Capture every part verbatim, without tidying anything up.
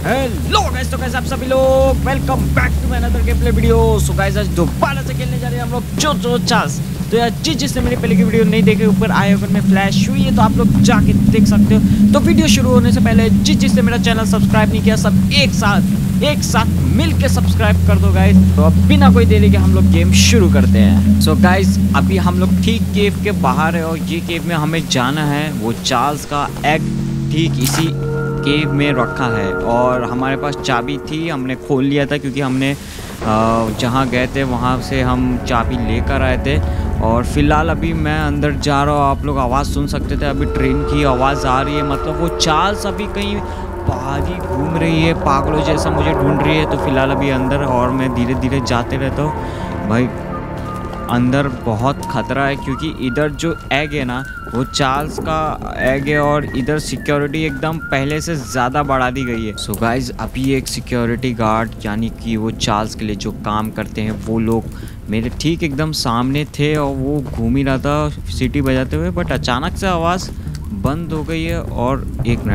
Hello guys, तो कैसे आप सभी लोग, welcome back to my another game play video. So guys, आज दोबारा से खेलने जा रहे हैं हम लोग जो जो चास। तो यार जिस जिसने मेरी पहले की वीडियो नहीं देखी, ऊपर आए अगर में फ्लैश हुई है तो आप लोग जाके देख सकते हो। तो वीडियो शुरू होने से पहले जिस जिसने मेरा चैनल सब्सक्राइब नहीं किया, सब एक साथ एक साथ मिल के सब्सक्राइब कर दो गाइस। तो अब बिना कोई देरी के हम लोग गेम शुरू करते हैं। सो गाइस, अभी हम लोग ठीक केव के बाहर है और ये केव में हमें जाना है। वो चार्ल्स का एग ठीक इसी केव में रखा है और हमारे पास चाबी थी, हमने खोल लिया था क्योंकि हमने जहाँ गए थे वहाँ से हम चाबी लेकर आए थे। और फिलहाल अभी मैं अंदर जा रहा हूँ, आप लोग आवाज़ सुन सकते थे, अभी ट्रेन की आवाज़ आ रही है। मतलब वो चार्ल्स अभी कहीं बाहर ही घूम रही है, पागलों जैसा मुझे ढूंढ रही है। तो फिलहाल अभी अंदर और मैं धीरे धीरे जाते रहता हूँ। भाई अंदर बहुत ख़तरा है क्योंकि इधर जो एग है ना वो चार्ल्स का एग है और इधर सिक्योरिटी एकदम पहले से ज़्यादा बढ़ा दी गई है। सो गाइज, अभी एक सिक्योरिटी गार्ड यानी कि वो चार्ल्स के लिए जो काम करते हैं वो लोग मेरे ठीक एकदम सामने थे और वो घूम ही रहा था सीटी बजाते हुए। बट अचानक से आवाज़ बंद हो गई है और एक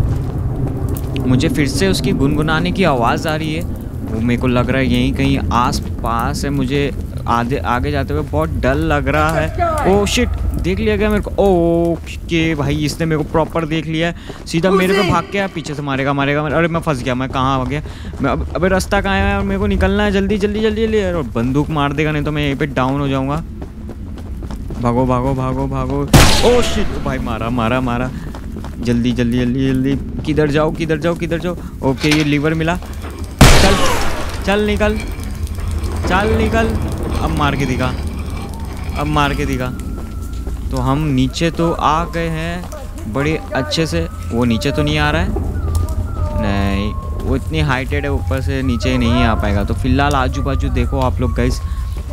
मिनट मुझे फिर से उसकी गुनगुनाने की आवाज़ आ रही है। वो मेरे को लग रहा है यहीं कहीं आस पास है। मुझे आगे आगे जाते हुए बहुत डर लग रहा है। ओह शिट, देख लिया गया मेरे को। ओह के भाई, इसने मेरे को प्रॉपर देख लिया है, सीधा मेरे पे भाग के पीछे से मारेगा मारेगा। अरे मैं फंस गया, मैं कहाँ आ गया मैं। अब अबे रास्ता कहाँ है और मेरे को निकलना है, जल्दी जल्दी जल्दी जल्दी। और बंदूक मार देगा नहीं तो मैं यहीं पे डाउन हो जाऊँगा। भागो भागो भागो भागो। ओह शिट भाई, मारा मारा मारा। जल्दी जल्दी जल्दी जल्दी, किधर जाओ किधर जाओ किधर जाओ। ओके, ये लीवर मिला। चल चल निकल चल निकल। अब मार के दिखा, अब मार के दिखा। तो हम नीचे तो आ गए हैं बड़े अच्छे से। वो नीचे तो नहीं आ रहा है, नहीं वो इतनी हाइटेड है, ऊपर से नीचे नहीं आ पाएगा। तो फिलहाल आजू बाजू देखो आप लोग गाइस,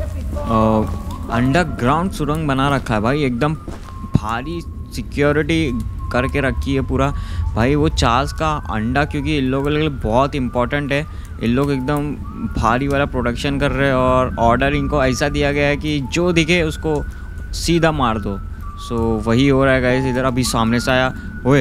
अंडरग्राउंड सुरंग बना रखा है भाई, एकदम भारी सिक्योरिटी करके रखी है पूरा। भाई वो चार्ल्स का अंडा, क्योंकि इन लोगों के लिए बहुत इंपॉर्टेंट है, इन लोग एकदम भारी वाला प्रोडक्शन कर रहे हैं और ऑर्डर इनको ऐसा दिया गया है कि जो दिखे उसको सीधा मार दो। सो वही हो रहा है गाइस इधर। अभी सामने से आया, ओए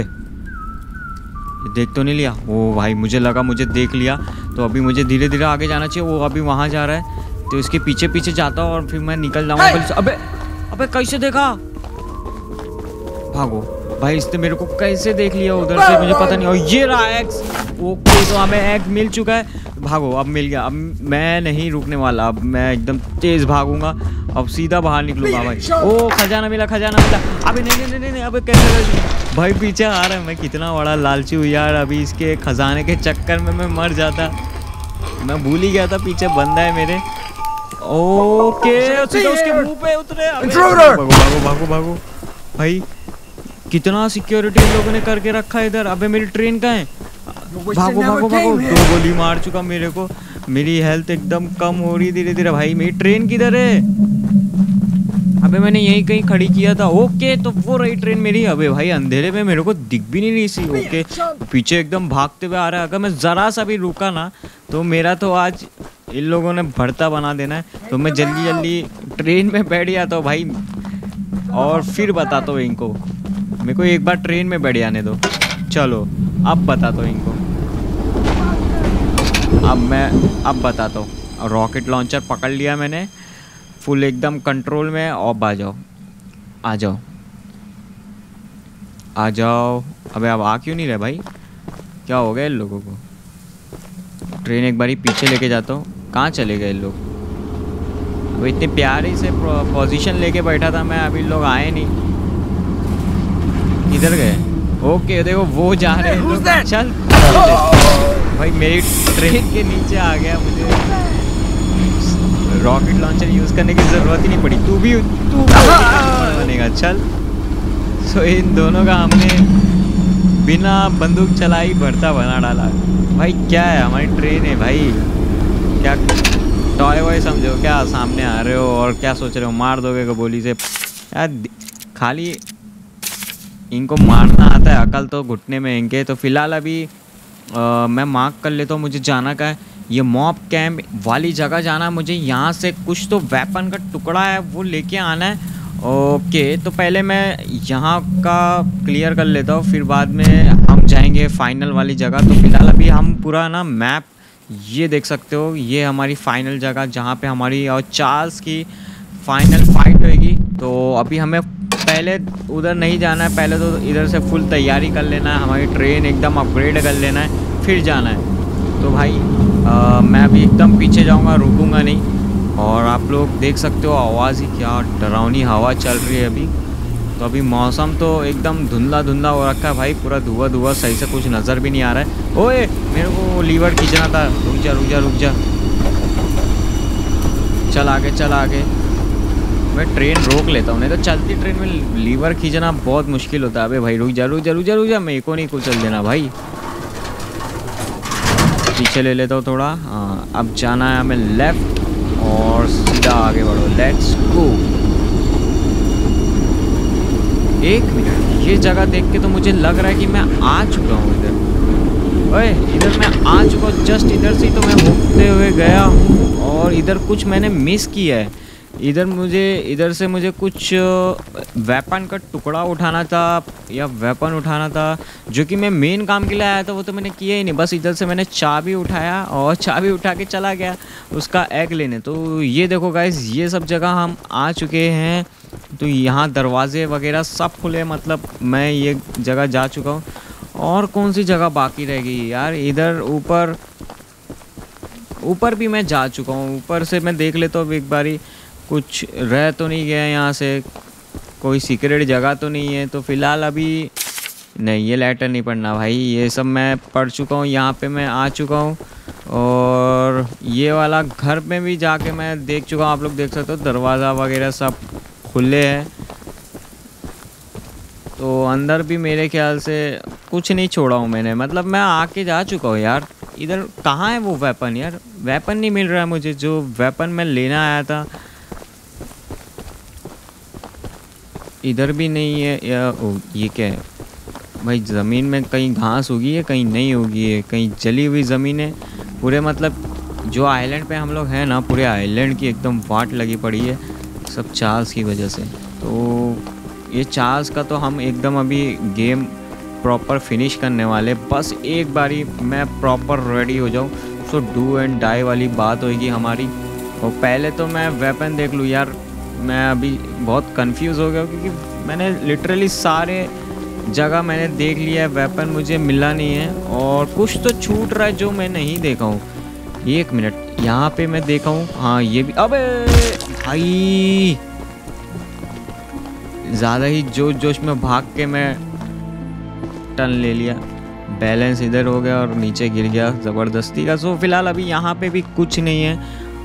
देख तो नहीं लिया? ओ भाई मुझे लगा मुझे देख लिया, तो अभी मुझे धीरे धीरे आगे जाना चाहिए। वो अभी वहाँ जा रहा है तो इसके पीछे पीछे जाता हूँ और फिर मैं निकल जाऊँगा। अबे अबे कैसे देखा? भागो भाई, इसने मेरे को कैसे देख लिया उधर से मुझे पता नहीं। और ये रहा एग्स। ओके, तो हमें एग मिल चुका है। भागो, अब मिल गया। अब मैं नहीं रुकने वाला, अब मैं एकदम तेज भागूंगा, अब सीधा बाहर निकलूंगा भाई। ओ खजाना मिला, खजाना मिला। अबे नहीं नहीं नहीं नहीं, अबे कैसे भाई पीछे आ रहा है। मैं कितना बड़ा लालची हूँ यार, अभी इसके खजाने के चक्कर में मैं मर जाता। मैं भूल ही गया था पीछे बंदा है मेरे। ओके, सीधा उसके मुंह पे उतरे। भागो भागो भागो भागो भाई, कितना सिक्योरिटी इन लोगों ने करके रखा है इधर। अबे मेरी ट्रेन कहाँ है? भागो भागो भागो। दो गोली मार चुका मेरे को, मेरी हेल्थ एकदम कम हो रही धीरे धीरे। भाई मेरी ट्रेन किधर है? अबे मैंने यहीं कहीं खड़ी किया था। ओके, तो वो रही ट्रेन मेरी। अबे भाई अंधेरे में मेरे को दिख भी नहीं रही सी। ओके, पीछे एकदम भागते हुए आ रहा है। अगर मैं ज़रा सा भी रुका ना तो मेरा तो आज इन लोगों ने भरता बना देना है। तो मैं जल्दी जल्दी ट्रेन में बैठ जाता हूँ भाई, और फिर बताता हूँ इनको। मेरे को एक बार ट्रेन में बैठ जाने दो। चलो अब बताता हूँ इनको, अब मैं अब बताता हूँ। रॉकेट लॉन्चर पकड़ लिया मैंने, फुल एकदम कंट्रोल में। अब आ जाओ आ जाओ आ जाओ। अबे अब आ क्यों नहीं रहे भाई? क्या हो गया इन लोगों को? ट्रेन एक बारी पीछे लेके जाता हूँ। कहाँ चले गए इन लोग? वो इतने प्यारे से पोजीशन लेके बैठा था मैं, अभी लोग आए नहीं। इधर गए? ओके, देखो वो जा रहे हैं। चल भाई, मेरी ट्रेन के नीचे आ गया। मुझे रॉकेट लॉन्चर यूज़ करने की ज़रूरत ही नहीं पड़ी। तू भी तू बनेगा। चल, सो इन दोनों का हमने बिना बंदूक चलाई भरता बना डाला। भाई क्या है, हमारी ट्रेन है भाई, क्या टॉय वॉय समझो क्या? सामने आ रहे हो और क्या सोच रहे हो? मार दोगे गोली से यार? खाली इनको मारना आता है, अकल तो घुटने में इनके। तो फिलहाल अभी आ, मैं मार्क कर लेता हूँ मुझे जाना का है। ये मॉब कैंप वाली जगह जाना है मुझे। यहाँ से कुछ तो वेपन का टुकड़ा है वो लेके आना है ओके, तो पहले मैं यहाँ का क्लियर कर लेता हूँ, फिर बाद में हम जाएंगे फाइनल वाली जगह। तो फिलहाल अभी हम पूरा ना मैप ये देख सकते हो, ये हमारी फाइनल जगह जहाँ पे हमारी और चार्ल्स की फाइनल फाइट होगी। तो अभी हमें पहले उधर नहीं जाना है, पहले तो इधर से फुल तैयारी कर लेना है, हमारी ट्रेन एकदम अपग्रेड कर लेना है, फिर जाना है। तो भाई आ, मैं अभी एकदम पीछे जाऊँगा, रुकूँगा नहीं। और आप लोग देख सकते हो आवाज़ ही क्या डरावनी हवा चल रही है अभी। तो अभी मौसम तो एकदम धुंधला धुंधला हो रखा है भाई, पूरा धुआं धुआं, सही से कुछ नज़र भी नहीं आ रहा है। ओए मेरे को लीवर खींचना था, रुक जा रुक जा रुक जा, चल आगे चल आगे। मैं ट्रेन रोक लेता हूँ, नहीं तो चलती ट्रेन में लीवर खींचना बहुत मुश्किल होता है। अबे भाई रुक जा रुक जा रुक जा रुक जा, मेरे को नहीं कुचल देना भाई। पीछे ले लेता हूँ थोड़ा। हाँ, अब जाना है हमें लेफ्ट और सीधा आगे बढ़ो, लेट्स गो। एक मिनट, ये जगह देख के तो मुझे लग रहा है कि मैं आ चुका हूँ इधर। ओए इधर मैं आ चुका हूँ, जस्ट इधर से ही तो मैं होते हुए गया हूँ और इधर कुछ मैंने मिस किया है। इधर मुझे इधर से मुझे कुछ वेपन का टुकड़ा उठाना था या वेपन उठाना था, जो कि मैं मेन काम के लिए आया था, वो तो मैंने किया ही नहीं। बस इधर से मैंने चाबी उठाया और चाबी उठा के चला गया उसका एग लेने। तो ये देखो गाइस, ये सब जगह हम आ चुके हैं। तो यहाँ दरवाजे वगैरह सब खुले, मतलब मैं ये जगह जा चुका हूँ। और कौन सी जगह बाकी रह गई यार? इधर ऊपर ऊपर भी मैं जा चुका हूँ। ऊपर से मैं देख लेता हूँ एक बारी, कुछ रह तो नहीं गया यहाँ से, कोई सीक्रेट जगह तो नहीं है। तो फ़िलहाल अभी नहीं, ये लेटर नहीं पढ़ना भाई, ये सब मैं पढ़ चुका हूँ, यहाँ पे मैं आ चुका हूँ। और ये वाला घर में भी जाके मैं देख चुका हूँ, आप लोग देख सकते हो दरवाज़ा वगैरह सब खुले हैं। तो अंदर भी मेरे ख्याल से कुछ नहीं छोड़ा हूँ मैंने, मतलब मैं आके जा चुका हूँ यार। इधर कहाँ है वो वेपन यार? वेपन नहीं मिल रहा है मुझे, जो वेपन मैं लेना आया था। इधर भी नहीं है या ओ, ये क्या है भाई? ज़मीन में कहीं घास उगी है, कहीं नहीं उगी है, कहीं जली हुई ज़मीन है पूरे। मतलब जो आइलैंड पे हम लोग हैं ना, पूरे आइलैंड की एकदम वाट लगी पड़ी है, सब चार्ल्स की वजह से। तो ये चार्ल्स का तो हम एकदम अभी गेम प्रॉपर फिनिश करने वाले, बस एक बारी मैं प्रॉपर रेडी हो जाऊँ। सो डू एंड डाई वाली बात होगी हमारी। और पहले तो मैं वेपन देख लूँ यार, मैं अभी बहुत कंफ्यूज हो गया क्योंकि मैंने लिटरली सारे जगह मैंने देख लिया है, वेपन मुझे मिला नहीं है और कुछ तो छूट रहा है जो मैं नहीं देखा हूँ। एक मिनट, यहाँ पे मैं देखा हूँ, हाँ ये भी। अबे भाई ज़्यादा ही जोश जोश में भाग के मैं टर्न ले लिया, बैलेंस इधर हो गया और नीचे गिर गया ज़बरदस्ती का। सो फिलहाल अभी यहाँ पे भी कुछ नहीं है,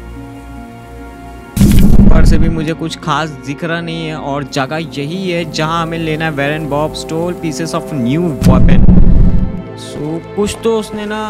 ऊपर से भी मुझे कुछ खास दिख रहा नहीं है। और जगह यही है जहाँ हमें लेना है वेरन Bob store pieces of new weapon. So कुछ तो उसने ना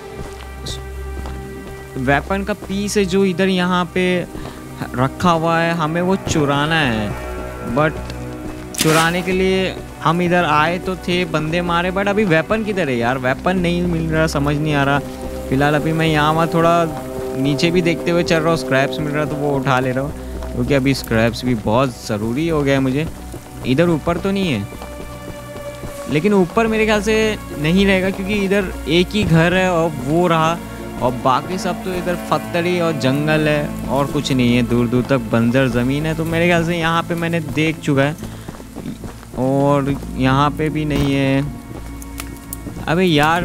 वेपन का पीस है जो इधर यहाँ पे रखा हुआ है, हमें वो चुराना है। बट चुराने के लिए हम इधर आए तो थे, बंदे मारे, बट अभी वेपन किधर है यार? वेपन नहीं मिल रहा, समझ नहीं आ रहा। फिलहाल अभी मैं यहाँ वहाँ थोड़ा नीचे भी देखते हुए चल रहा हूँ, स्क्रैप्स मिल रहा तो वो उठा ले रहा हूँ, क्योंकि अभी स्क्रैप्स भी बहुत ज़रूरी हो गया है मुझे। इधर ऊपर तो नहीं है, लेकिन ऊपर मेरे ख्याल से नहीं रहेगा क्योंकि इधर एक ही घर है और वो रहा, और बाकी सब तो इधर पत्थरी और जंगल है और कुछ नहीं है, दूर दूर तक बंजर ज़मीन है। तो मेरे ख्याल से यहाँ पे मैंने देख चुका है और यहाँ पे भी नहीं है। अबे यार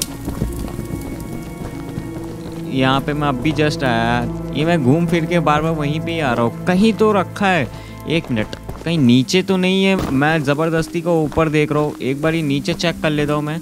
यहाँ पे मैं अभी जस्ट आया, ये मैं घूम फिर के बार बार वहीं पे ही आ रहा हूँ, कहीं तो रखा है। एक मिनट, कहीं नीचे तो नहीं है? मैं ज़बरदस्ती को ऊपर देख रहा हूँ, एक बार ही नीचे चेक कर लेता हूँ मैं।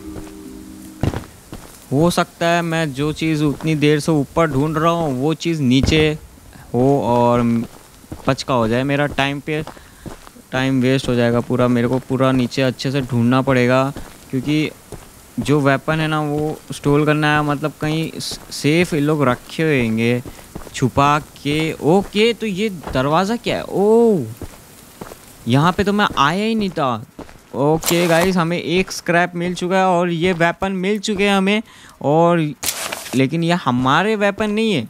हो सकता है मैं जो चीज़ उतनी देर से ऊपर ढूंढ रहा हूँ वो चीज़ नीचे हो और पचका हो जाए, मेरा टाइम पे टाइम वेस्ट हो जाएगा पूरा। मेरे को पूरा नीचे अच्छे से ढूंढना पड़ेगा क्योंकि जो वेपन है ना वो स्टोर करना है, मतलब कहीं सेफ ये लोग रखे होंगे छुपा के। ओके, तो ये दरवाज़ा क्या है? ओह, यहाँ पे तो मैं आया ही नहीं था। ओके गाइस, हमें एक स्क्रैप मिल चुका है और ये वेपन मिल चुके हैं हमें, और लेकिन ये हमारे वेपन नहीं है,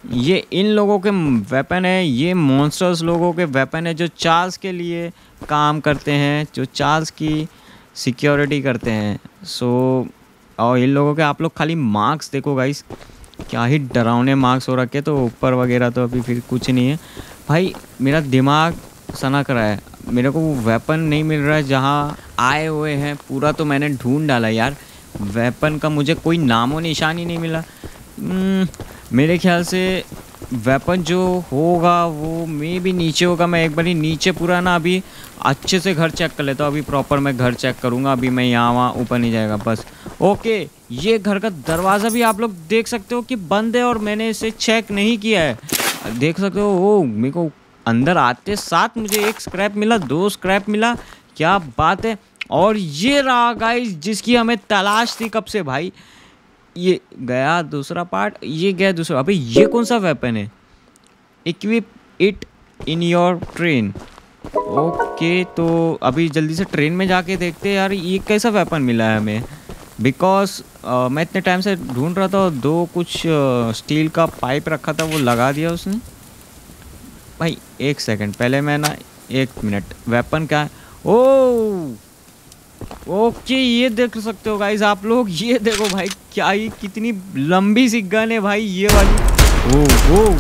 ये इन लोगों के वेपन है, ये मॉन्स्टर्स लोगों के वेपन है जो चार्ल्स के लिए काम करते हैं, जो चार्ल्स की सिक्योरिटी करते हैं। सो और इन लोगों के आप लोग खाली मार्क्स देखो गाइस, क्या ही डरावने मार्क्स हो रखे। तो ऊपर वगैरह तो अभी फिर कुछ नहीं है भाई। मेरा दिमाग सनक रहा है, मेरे को वो वेपन नहीं मिल रहा है जहाँ आए हुए हैं। पूरा तो मैंने ढूंढ डाला यार, वेपन का मुझे कोई नामो निशान ही नहीं मिला। मेरे ख्याल से वेपन जो होगा वो मे भी नीचे होगा। मैं एक बार ही नीचे पूरा ना अभी अच्छे से घर चेक कर लेता हूँ। अभी प्रॉपर मैं घर चेक करूँगा, अभी मैं यहाँ वहाँ ऊपर नहीं जाएगा बस। ओके, ये घर का दरवाज़ा भी आप लोग देख सकते हो कि बंद है और मैंने इसे चेक नहीं किया है। देख सकते हो वो मेरे को अंदर आते साथ मुझे एक स्क्रैप मिला, दो स्क्रैप मिला, क्या बात है। और ये रहा गाइस जिसकी हमें तलाश थी कब से भाई। ये गया दूसरा पार्ट, ये गया दूसरा। अबे ये कौन सा वेपन है? Equip it in your train. Okay, तो अभी जल्दी से ट्रेन में जाके देखते हैं यार ये कैसा वेपन मिला है हमें। बिकॉज uh, मैं इतने टाइम से ढूंढ रहा था। दो कुछ स्टील uh, का पाइप रखा था वो लगा दिया उसने भाई। एक सेकंड पहले मैं ना, एक मिनट, वेपन क्या है? ओ ओके, ये देख सकते हो गाइस आप लोग, ये देखो भाई क्या ही कितनी लंबी सी गन है भाई ये वाली। ओ ओ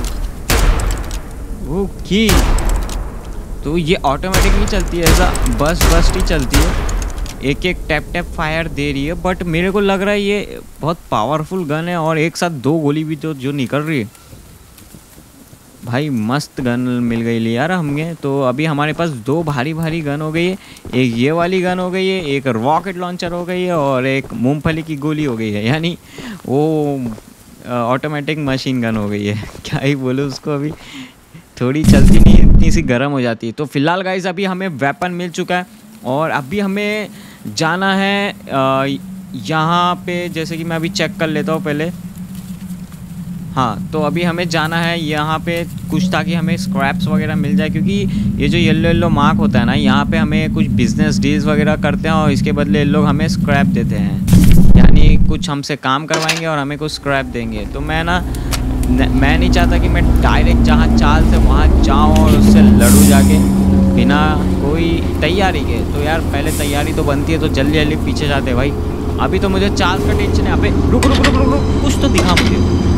ओके, तो ये ऑटोमेटिक नहीं चलती है, ऐसा बस बस ही चलती है, एक एक टैप टैप फायर दे रही है। बट मेरे को लग रहा है ये बहुत पावरफुल गन है और एक साथ दो गोली भी तो जो निकल रही है भाई। मस्त गन मिल गई ली यार हमें। तो अभी हमारे पास दो भारी भारी गन हो गई है, एक ये वाली गन हो गई है, एक रॉकेट लॉन्चर हो गई है और एक मूंगफली की गोली हो गई है, यानी वो ऑटोमेटिक मशीन गन हो गई है। क्या ही बोलूँ उसको, अभी थोड़ी चलती नहीं, इतनी सी गर्म हो जाती है। तो फिलहाल गाइस अभी हमें वेपन मिल चुका है और अभी हमें जाना है यहाँ पे। जैसे कि मैं अभी चेक कर लेता हूँ पहले। हाँ, तो अभी हमें जाना है यहाँ पे कुछ, ताकि हमें स्क्रैप्स वगैरह मिल जाए, क्योंकि ये जो येलो येलो मार्क होता है ना, यहाँ पे हमें कुछ बिजनेस डील्स वगैरह करते हैं और इसके बदले ये लोग हमें स्क्रैप देते हैं, यानी कुछ हमसे काम करवाएंगे और हमें कुछ स्क्रैप देंगे। तो मैं ना न, मैं नहीं चाहता कि मैं डायरेक्ट जहाँ चाल से वहाँ जाऊँ और उससे लड़ूँ जाके बिना कोई तैयारी के। तो यार पहले तैयारी तो बनती है, तो जल्दी जल्दी पीछे जाते हैं भाई। अभी तो मुझे चार्ल्स का टेंशन है। अबे रुक रुक रुक रुक रुक, कुछ तो दिखा मुझे।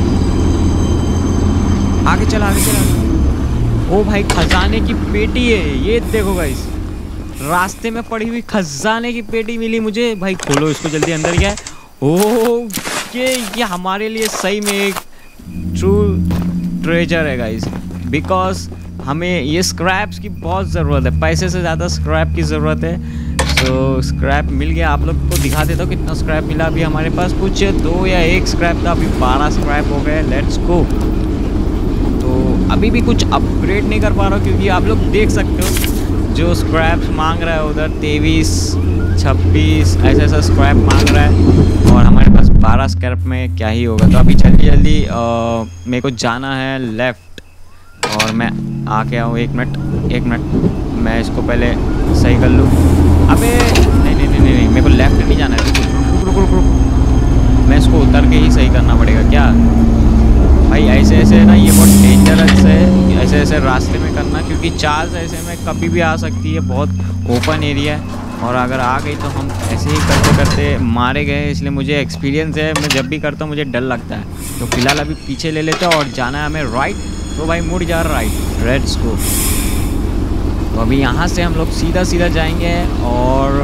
आगे चला आगे चला। ओ भाई खजाने की पेटी है, ये देखो गाइस, रास्ते में पड़ी हुई खजाने की पेटी मिली मुझे भाई। खोलो इसको जल्दी, अंदर क्या है? ओह ये ये हमारे लिए सही में एक ट्रू ट्रेजर है गाइस, बिकॉज हमें ये स्क्रैप्स की बहुत ज़रूरत है, पैसे से ज़्यादा स्क्रैप की ज़रूरत है। तो स्क्रैप मिल गया, आप लोग को दिखा देता हूँ कितना स्क्रैप मिला। अभी हमारे पास कुछ दो या एक स्क्रैप था, अभी बारह स्क्रैप हो गए। Let's go. तो अभी भी कुछ अपग्रेड नहीं कर पा रहा हूँ, क्योंकि आप लोग देख सकते हो जो स्क्रैप्स मांग रहा है उधर तेईस छब्बीस ऐसा ऐसा स्क्रैप मांग रहा है और हमारे पास बारह स्क्रैप में क्या ही होगा। तो अभी जल्दी जल्दी मेरे को जाना है लेफ़्ट और मैं आके आऊँ। एक मिनट एक मिनट मैं इसको पहले सही कर लूँ। अबे नहीं नहीं नहीं नहीं मेरे को लेफ़्ट नहीं जाना है, रुक रुक रुक रुक, मैं इसको उतर के ही सही करना पड़ेगा क्या भाई? ऐसे ऐसे ना ये बहुत डेंजरस है, ऐसे ऐसे रास्ते में करना, क्योंकि चार्ल्स ऐसे में कभी भी आ सकती है, बहुत ओपन एरिया है और अगर आ गई तो हम ऐसे ही करते करते मारे गए। इसलिए मुझे एक्सपीरियंस है, मैं जब भी करता हूँ मुझे डर लगता है। तो फिलहाल अभी पीछे ले लेते हैं और जाना है हमें राइट। तो भाई मुड़ जा राइट, लेट्स गो। तो अभी यहाँ से हम लोग सीधा सीधा जाएंगे और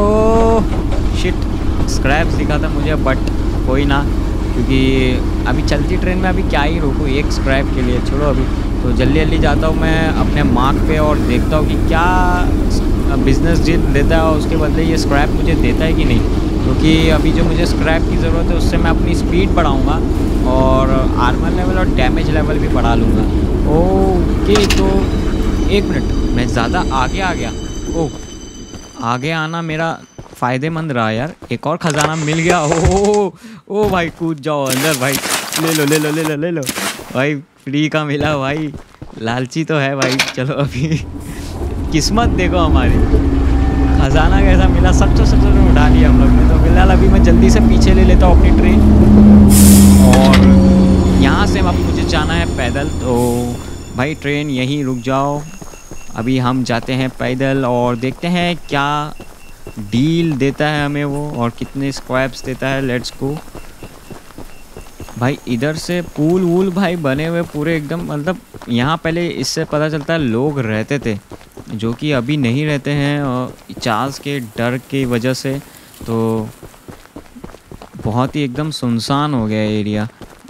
ओह शिट, स्क्रैप्स दिखा था मुझे, बट कोई ना, क्योंकि अभी चलती ट्रेन में अभी क्या ही रोकूँ एक स्क्रैप के लिए। छोड़ो अभी, तो जल्दी जल्दी जाता हूँ मैं अपने मार्क पे और देखता हूँ कि क्या बिज़नेस डील देता है और उसके बदले ये स्क्रैप मुझे देता है कि नहीं, क्योंकि अभी जो मुझे स्क्रैप की ज़रूरत है उससे मैं अपनी स्पीड बढ़ाऊँगा और आर्मर लेवल और डैमेज लेवल भी बढ़ा लूँगा। ओके, तो एक मिनट, मैं ज़्यादा आगे आ गया। ओह आगे आना मेरा फ़ायदेमंद रहा यार। एक और ख़जाना मिल गया। ओह ओ भाई कूद जाओ अंदर भाई, ले लो ले लो ले लो ले लो भाई, फ्री का मिला भाई, लालची तो है भाई। चलो अभी किस्मत देखो हमारी, खजाना कैसा मिला, सब सब सब उठा लिया हम लोग ने। तो फिलहाल अभी मैं जल्दी से पीछे ले लेता हूँ अपनी ट्रेन और यहाँ से अब मुझे जाना है भाई ट्रेन यहीं रुक जाओ, अभी हम जाते हैं पैदल और देखते हैं क्या डील देता है हमें वो और कितने स्क्रैप्स देता है। लेट्स गो भाई। इधर से पूल वूल भाई बने हुए पूरे एकदम, मतलब यहाँ पहले इससे पता चलता है लोग रहते थे जो कि अभी नहीं रहते हैं और चार्ल्स के डर की वजह से तो बहुत ही एकदम सुनसान हो गया एरिया।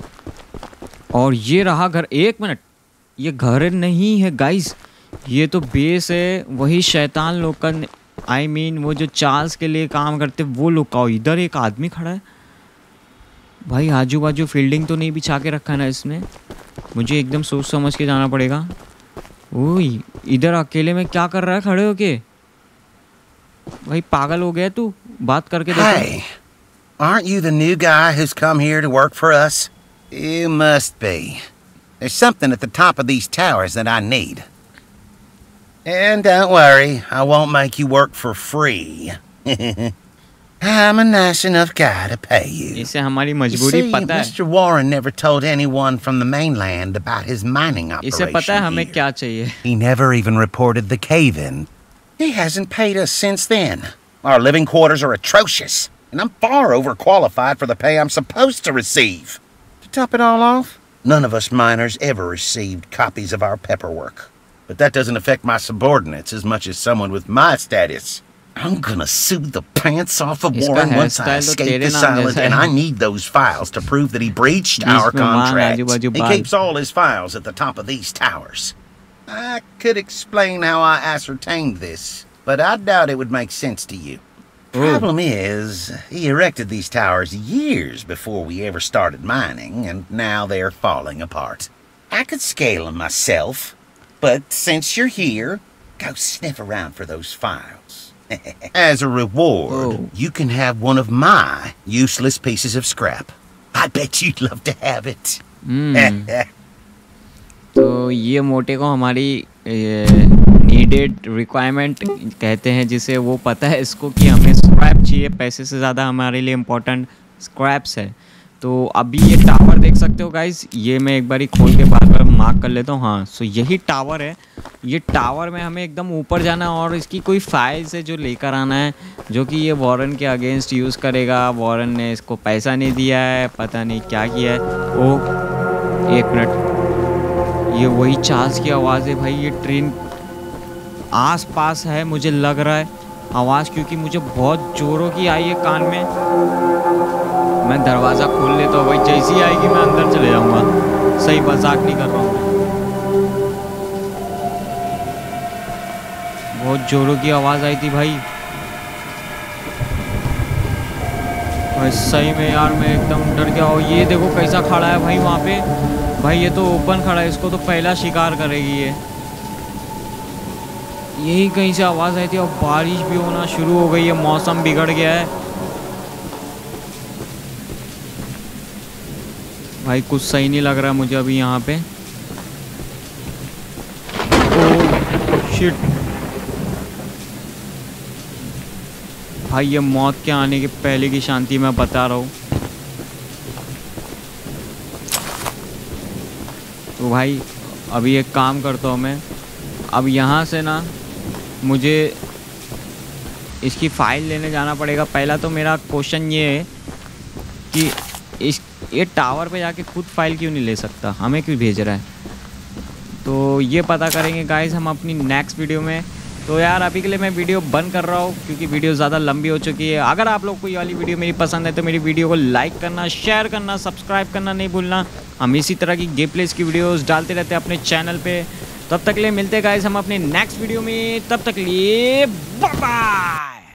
और ये रहा घर। एक मिनट, ये घर नहीं है गाइस, ये तो बेस है वही शैतान लोग का। आई I मीन mean, वो जो चार्ल्स के लिए काम करते वो लोग का। इधर एक आदमी खड़ा है भाई, आजू बाजू फील्डिंग तो नहीं बिछा के रखा ना इसने, मुझे एकदम सोच समझ के जाना पड़ेगा। ओए इधर अकेले में क्या कर रहा है खड़े होके? भाई पागल हो गया तू, बात करके देखो। Hey, aren't you the new guy who's come here to work for us? You must be. There's something at the top of these towers that I need. And don't worry, I won't make you work for free. I'm a nice enough guy to pay you. इसे हमारी You मजबूरी see, पता है। Mister Warren never told anyone from the mainland about his mining इसे पता है operation हमें here. क्या चाहिए। He never even reported the cave-in. He hasn't paid us since then. Our living quarters are atrocious, and I'm far overqualified for the pay I'm supposed to receive. To top it all off, none of us miners ever received copies of our paperwork. But that doesn't affect my subordinates as much as someone with my status. I'm gonna sue the pants off of इसका Warren once I hairstyle तो escape तेरे this नाम island, जैसा and है। I need those files to prove that he breached our जिसमें मान contract. आजू बाजू He बाल। keeps all his files at the top of these towers. I could explain how I ascertained this, but I doubt it would make sense to you. Problem is, he erected these towers years before we ever started mining, and now they're falling apart. I could scale them myself, but since you're here, go sniff around for those files. As a reward, Oh. you can have one of my useless pieces of scrap. I bet you'd love to have it. तो ये मोटे को हमारी needed requirement कहते हैं, जिसे वो पता है इसको कि हमें स्क्रैप चाहिए, पैसे से ज़्यादा हमारे लिए इम्पोर्टेंट स्क्रैप्स है। तो अभी ये टावर देख सकते हो गाइस, ये मैं एक बारी खोल के बार बार मार्क कर लेता हूँ। हाँ, सो यही टावर है। ये टावर में हमें एकदम ऊपर जाना है और इसकी कोई फाइल्स है जो लेकर आना है, जो कि ये वॉरेन के अगेंस्ट यूज़ करेगा। वॉरेन ने इसको पैसा नहीं दिया है, पता नहीं क्या किया है। ओ एक मिनट, ये वही चार्ल्स की आवाज़ है भाई। ये ट्रेन आस पास है मुझे लग रहा है आवाज़, क्योंकि मुझे बहुत ज़ोरों की आई है कान में। मैं दरवाज़ा खोल लेता हूँ भाई, जैसी आएगी मैं अंदर चले जाऊँगा। सही मजाक नहीं कर रहा हूँ, बहुत जोरों की आवाज़ आई थी भाई। और सही में यार मैं एकदम डर गया। और ये देखो कैसा खड़ा है भाई वहाँ पे। भाई ये तो ओपन खड़ा है, इसको तो पहला शिकार करेगी ये। यही कहीं से आवाज़ आई थी और बारिश भी होना शुरू हो गई है, मौसम बिगड़ गया है भाई। कुछ सही नहीं लग रहा है मुझे अभी यहाँ पे। ओह शिट भाई, ये मौत के आने के पहले की शांति मैं बता रहा हूँ। तो भाई अभी एक काम करता हूँ मैं, अब यहाँ से ना मुझे इसकी फ़ाइल लेने जाना पड़ेगा। पहला तो मेरा क्वेश्चन ये है कि इस ये टावर पे जाके खुद फाइल क्यों नहीं ले सकता, हमें क्यों भेज रहा है? तो ये पता करेंगे गाइस हम अपनी नेक्स्ट वीडियो में। तो यार अभी के लिए मैं वीडियो बंद कर रहा हूँ क्योंकि वीडियो ज़्यादा लंबी हो चुकी है। अगर आप लोग को ये वाली वीडियो मेरी पसंद है तो मेरी वीडियो को लाइक करना, शेयर करना, सब्सक्राइब करना नहीं भूलना। हम इसी तरह की गेम प्लेस की वीडियोस डालते रहते हैं अपने चैनल पे। तब तक के लिए मिलते हैं गाइस हम अपने नेक्स्ट वीडियो में, तब तक के लिए बाय बाय।